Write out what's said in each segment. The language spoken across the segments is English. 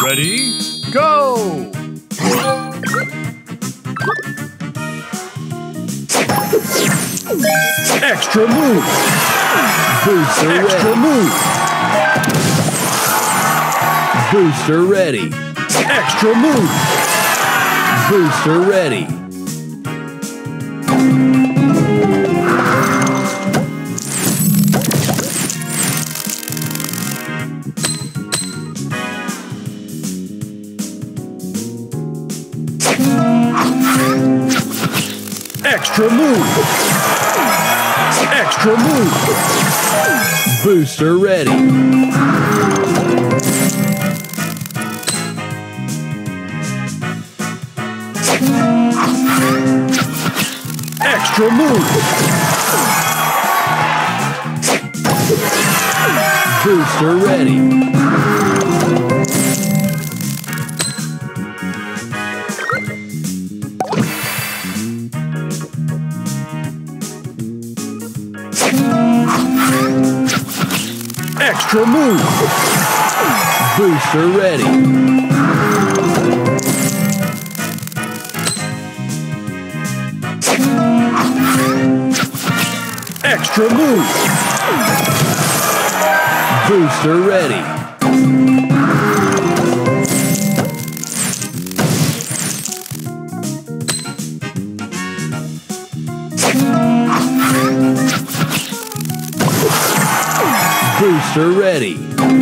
Ready, go! Extra move! Booster Extra ready. move! Booster ready. Extra move! Booster ready. Extra move! Extra move! Booster ready. Extra move! Booster ready. Extra move! Booster ready. Extra move! Booster ready. Booster ready.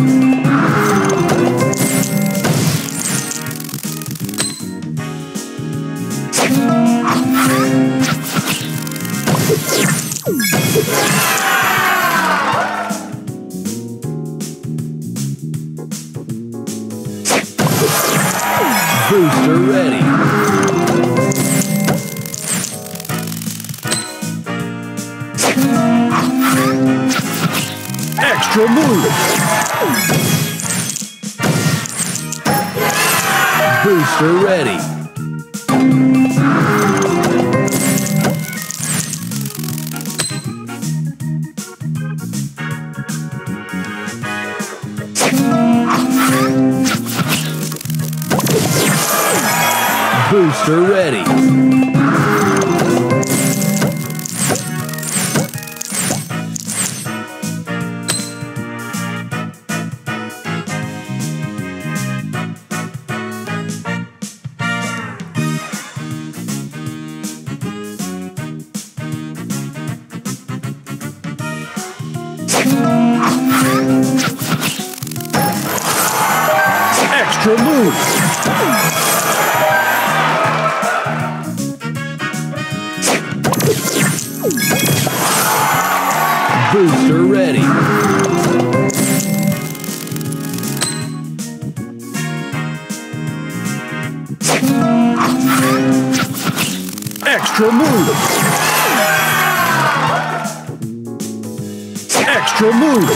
Booster ready. Extra move! Booster ready. Booster ready. Extra move! Booster ready. Extra move! Extra move!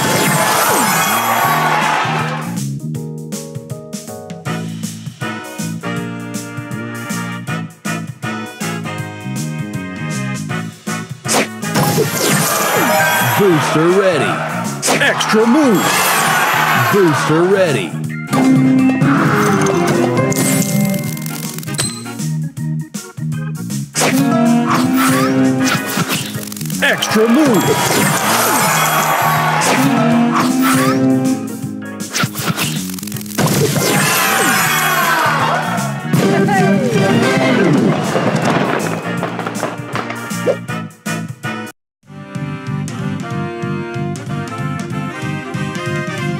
Booster ready. Extra move! Booster ready. Extra move!